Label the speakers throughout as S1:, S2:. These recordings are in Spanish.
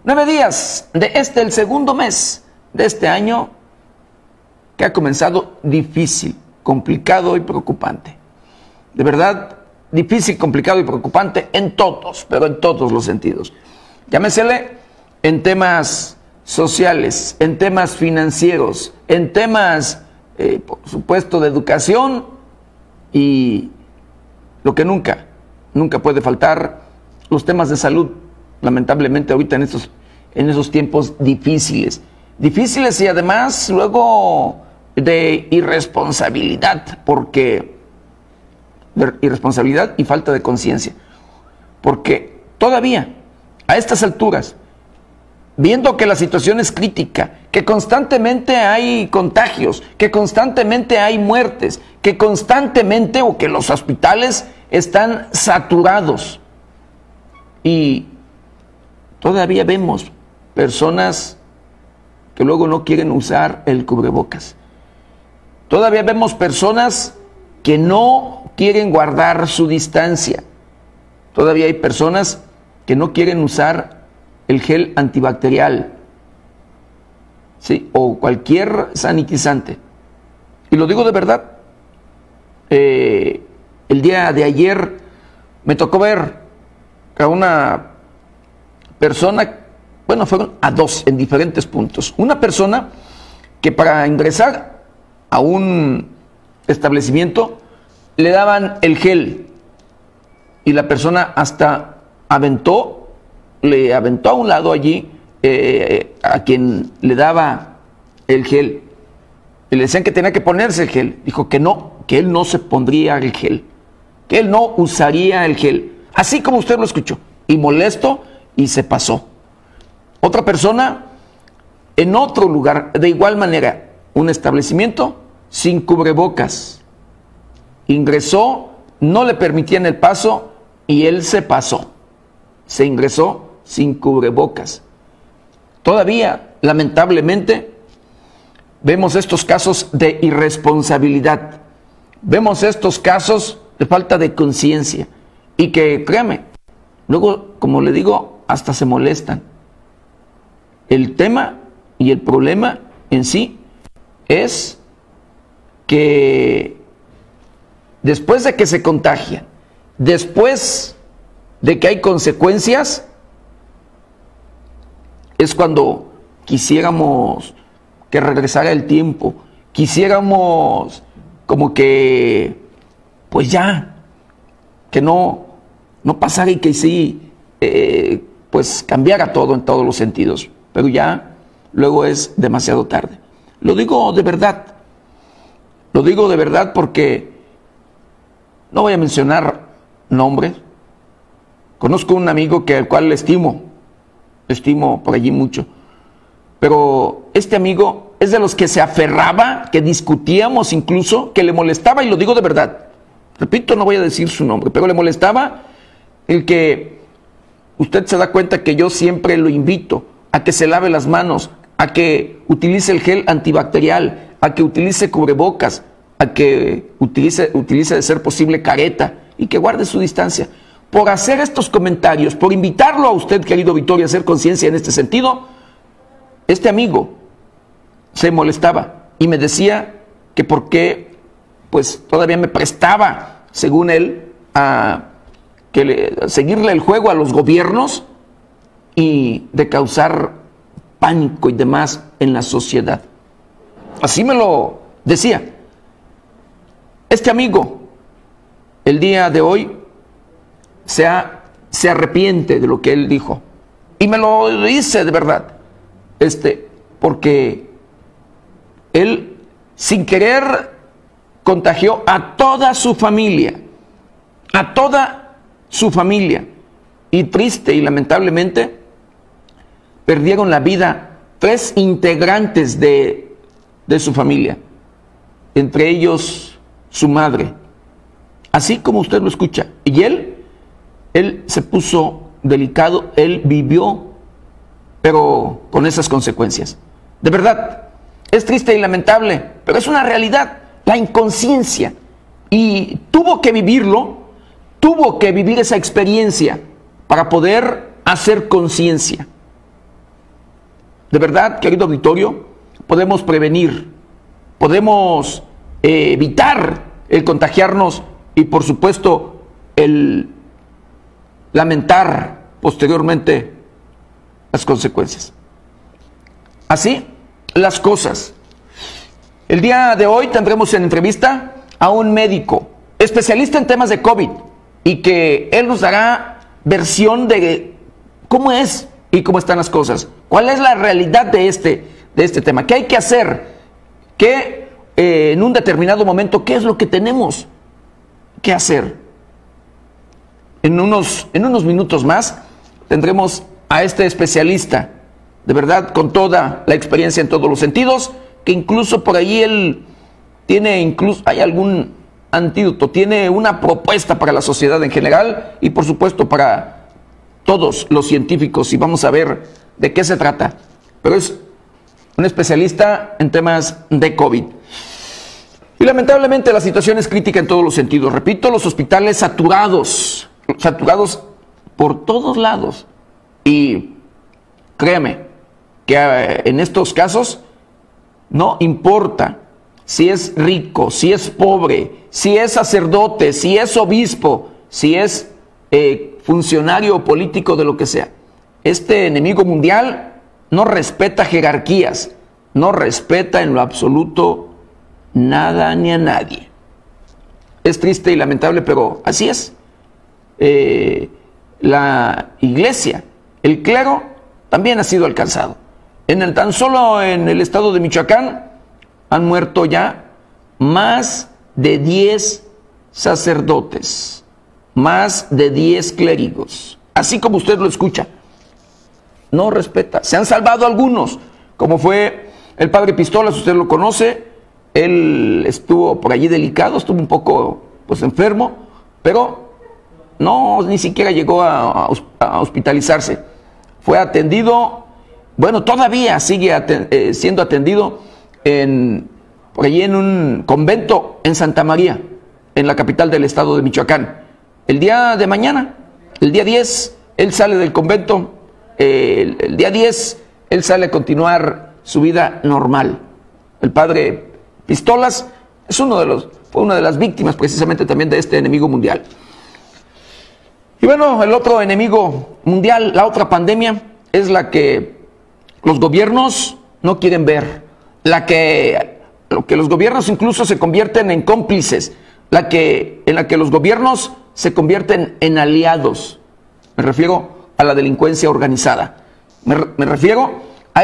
S1: 9 días de el segundo mes de este año que ha comenzado difícil, complicado y preocupante. De verdad, difícil, complicado y preocupante en todos, pero en todos los sentidos. Llámesele en temas sociales, en temas financieros, en temas, por supuesto, de educación y lo que nunca puede faltar, los temas de salud. Lamentablemente ahorita en esos tiempos difíciles y además luego de irresponsabilidad, irresponsabilidad y falta de conciencia, porque todavía a estas alturas, viendo que la situación es crítica, que constantemente hay contagios, que constantemente hay muertes, que constantemente o que los hospitales están saturados y todavía vemos personas que luego no quieren usar el cubrebocas. Todavía vemos personas que no quieren guardar su distancia. Todavía hay personas que no quieren usar el gel antibacterial, ¿sí? O cualquier sanitizante. Y lo digo de verdad. El día de ayer me tocó ver a una persona, bueno, fueron a dos en diferentes puntos. Una persona que para ingresar a un establecimiento le daban el gel y la persona hasta le aventó a un lado allí a quien le daba el gel. Y le decían que tenía que ponerse el gel. Dijo que no, que él no se pondría el gel, que él no usaría el gel. Así como usted lo escuchó. Y molesto, y se pasó. Otra persona en otro lugar, de igual manera, un establecimiento sin cubrebocas. Ingresó, no le permitían el paso y él se pasó. Se ingresó sin cubrebocas. Todavía, lamentablemente, vemos estos casos de irresponsabilidad. Vemos estos casos de falta de conciencia. Y que, créame, luego, como le digo, hasta se molestan. El tema y el problema en sí es que después de que se contagian, después de que hay consecuencias, es cuando quisiéramos que regresara el tiempo, quisiéramos como que, pues ya, que no pasara y que sí, pues cambiara todo en todos los sentidos, pero ya luego es demasiado tarde. Lo digo de verdad porque no voy a mencionar nombres. Conozco un amigo al cual estimo por allí mucho, pero este amigo es de los que se aferraba, que discutíamos incluso, que le molestaba, y lo digo de verdad, repito, no voy a decir su nombre, pero le molestaba el que usted se da cuenta que yo siempre lo invito a que se lave las manos, a que utilice el gel antibacterial, a que utilice cubrebocas, a que utilice de ser posible careta y que guarde su distancia. Por hacer estos comentarios, por invitarlo a usted, querido Vittorio, a hacer conciencia en este sentido, este amigo se molestaba y me decía que por qué pues todavía me prestaba, según él, a seguirle el juego a los gobiernos y de causar pánico y demás en la sociedad. Así me lo decía. Este amigo, el día de hoy, se arrepiente de lo que él dijo. Y me lo dice de verdad. Porque él, sin querer, contagió a toda su familia. A toda su familia. Y triste y lamentablemente, perdieron la vida 3 integrantes de su familia. Entre ellos, su madre. Así como usted lo escucha. Y él se puso delicado, él vivió, pero con esas consecuencias. De verdad, es triste y lamentable, pero es una realidad, la inconsciencia. Y tuvo que vivirlo, tuvo que vivir esa experiencia para poder hacer conciencia. de verdad, querido auditorio, podemos prevenir, podemos evitar el contagiarnos y, por supuesto, el lamentar posteriormente las consecuencias. Así las cosas. El día de hoy tendremos en entrevista a un médico especialista en temas de COVID y que él nos dará versión de cómo es y cómo están las cosas. ¿Cuál es la realidad de este tema? ¿Qué hay que hacer? ¿Qué en un determinado momento, qué es lo que tenemos que hacer? En unos minutos más tendremos a este especialista, de verdad, con toda la experiencia en todos los sentidos, que incluso por ahí él tiene, hay algún antídoto, tiene una propuesta para la sociedad en general y por supuesto para todos los científicos, y vamos a ver de qué se trata. Pero es un especialista en temas de COVID. Y lamentablemente la situación es crítica en todos los sentidos. Repito, los hospitales saturados por todos lados. Y créeme que en estos casos no importa si es rico, si es pobre, si es sacerdote, si es obispo, si es funcionario político, de lo que sea. Este enemigo mundial no respeta jerarquías, no respeta en lo absoluto nada ni a nadie. Es triste y lamentable, pero así es. La iglesia, el clero, también ha sido alcanzado. Tan solo en el estado de Michoacán han muerto ya más de 10 sacerdotes, más de 10 clérigos, así como usted lo escucha. No respeta. Se han salvado algunos, como fue el padre Pistolas, usted lo conoce. Él estuvo por allí delicado, estuvo un poco enfermo, pero no, ni siquiera llegó a hospitalizarse. Fue atendido, bueno, todavía sigue siendo atendido por allí en un convento en Santa María, en la capital del estado de Michoacán. El día de mañana, el día 10, él sale del convento. El día 10, él sale a continuar su vida normal. El padre Pistolas fue una de las víctimas precisamente también de este enemigo mundial. Y bueno, el otro enemigo mundial, la otra pandemia, es la que los gobiernos no quieren ver, lo que los gobiernos incluso se convierten en cómplices, en la que los gobiernos se convierten en aliados. Me refiero a la delincuencia organizada. Me refiero a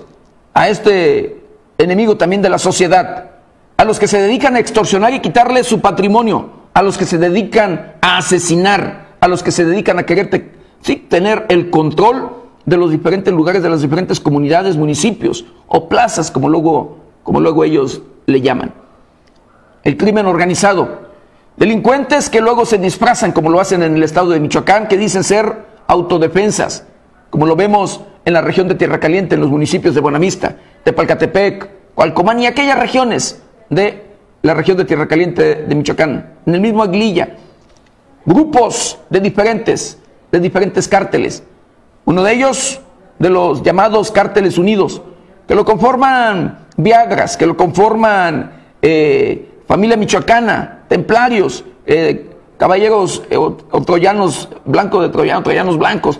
S1: este enemigo también de la sociedad, a los que se dedican a extorsionar y quitarle su patrimonio, a los que se dedican a asesinar, a los que se dedican a querer tener el control de los diferentes lugares, de las diferentes comunidades, municipios o plazas, como luego ellos le llaman. El crimen organizado. Delincuentes que luego se disfrazan, como lo hacen en el estado de Michoacán, que dicen ser autodefensas, como lo vemos en la región de Tierra Caliente, en los municipios de Buenavista, Tepalcatepec, Cualcomán y aquellas regiones de la región de Tierra Caliente de Michoacán, en el mismo Aguililla. Grupos de diferentes cárteles. Uno de ellos, de los llamados cárteles unidos, que lo conforman Viagras, que lo conforman Familia Michoacana, Templarios, caballeros o troyanos blancos, troyanos blancos,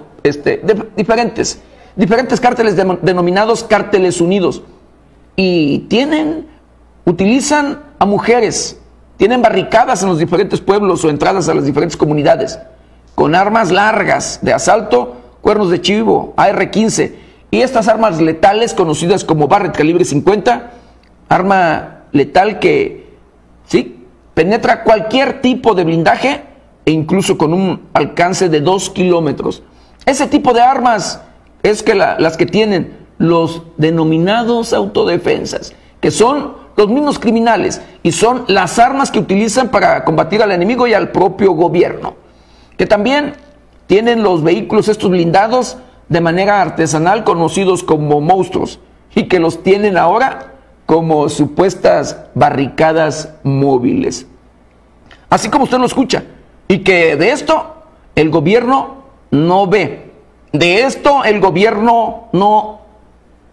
S1: diferentes cárteles denominados cárteles unidos. Y utilizan a mujeres, tienen barricadas en los diferentes pueblos o entradas a las diferentes comunidades, con armas largas de asalto, cuernos de chivo, AR-15, y estas armas letales conocidas como Barrett calibre 50, arma letal que penetra cualquier tipo de blindaje e incluso con un alcance de 2 kilómetros. Ese tipo de armas es las que tienen los denominados autodefensas, que son los mismos criminales y son las armas que utilizan para combatir al enemigo y al propio gobierno, que también tienen los vehículos estos blindados de manera artesanal conocidos como monstruos y que los tienen ahora como supuestas barricadas móviles. Así como usted lo escucha, y que de esto el gobierno no ve, de esto el gobierno no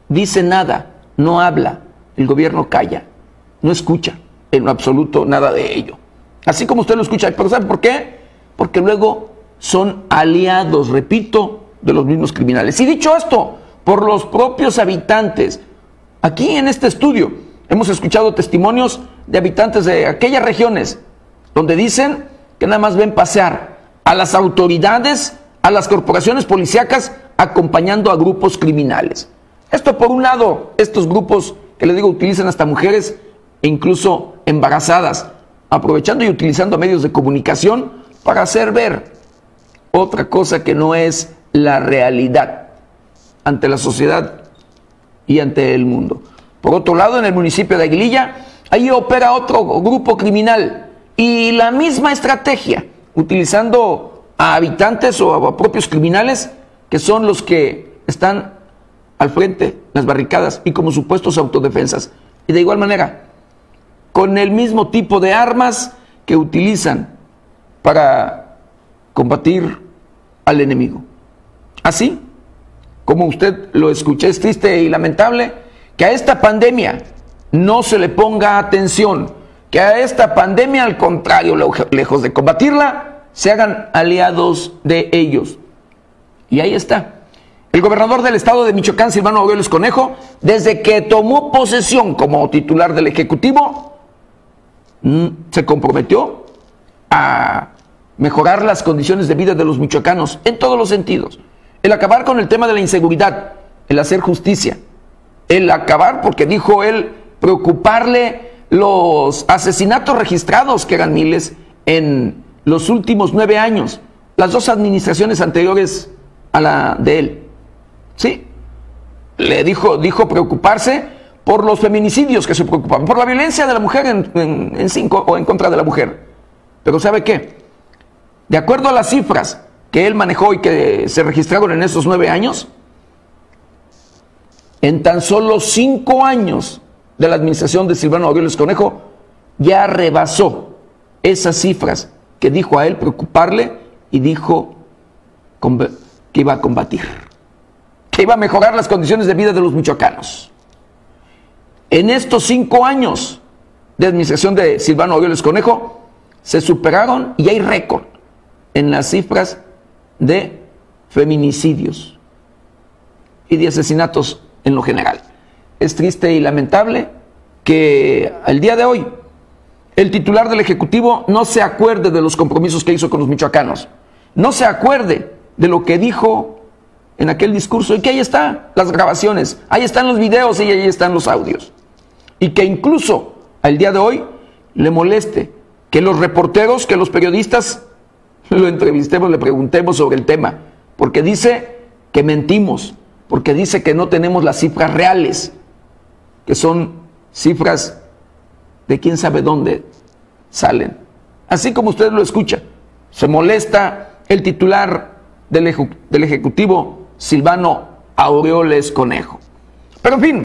S1: dice nada, no habla, el gobierno calla, no escucha en lo absoluto nada de ello. Así como usted lo escucha, pero ¿sabe por qué? Porque luego son aliados, repito, de los mismos criminales. Y dicho esto, por los propios habitantes, aquí en este estudio hemos escuchado testimonios de habitantes de aquellas regiones donde dicen que nada más ven pasear a las autoridades, a las corporaciones policíacas, acompañando a grupos criminales. Esto por un lado, estos grupos que les digo utilizan hasta mujeres e incluso embarazadas, aprovechando y utilizando medios de comunicación para hacer ver otra cosa que no es la realidad ante la sociedad y ante el mundo. Por otro lado, en el municipio de Aguililla, ahí opera otro grupo criminal y la misma estrategia, utilizando a habitantes o a propios criminales que son los que están al frente, las barricadas y como supuestos autodefensas. Y de igual manera, con el mismo tipo de armas que utilizan para combatir al enemigo. Así como usted lo escuché, es triste y lamentable que a esta pandemia no se le ponga atención, que a esta pandemia, al contrario, lejos de combatirla, se hagan aliados de ellos. Y ahí está. El gobernador del estado de Michoacán, Silvano Aureoles Conejo, desde que tomó posesión como titular del Ejecutivo, se comprometió a mejorar las condiciones de vida de los michoacanos en todos los sentidos. El acabar con el tema de la inseguridad, el hacer justicia, el acabar, porque dijo él, preocuparle los asesinatos registrados, que eran miles, en los últimos 9 años, las 2 administraciones anteriores a la de él. Sí, le dijo preocuparse por los feminicidios que se preocupaban, por la violencia de la mujer en 5 o en contra de la mujer. Pero ¿sabe qué? De acuerdo a las cifras que él manejó y que se registraron en esos 9 años, en tan solo 5 años de la administración de Silvano Aureoles Conejo, ya rebasó esas cifras que dijo a él preocuparle y dijo que iba a combatir, que iba a mejorar las condiciones de vida de los michoacanos. En estos 5 años de administración de Silvano Aureoles Conejo, se superaron y hay récord en las cifras de feminicidios y de asesinatos en lo general. Es triste y lamentable que al día de hoy el titular del Ejecutivo no se acuerde de los compromisos que hizo con los michoacanos, no se acuerde de lo que dijo en aquel discurso, y que ahí están las grabaciones, ahí están los videos y ahí están los audios, y que incluso al día de hoy le moleste que los reporteros, que los periodistas lo entrevistemos, le preguntemos sobre el tema, porque dice que mentimos, porque dice que no tenemos las cifras reales, que son cifras de quién sabe dónde salen. Así como usted lo escucha, se molesta el titular del Ejecutivo, Silvano Aureoles Conejo. Pero en fin.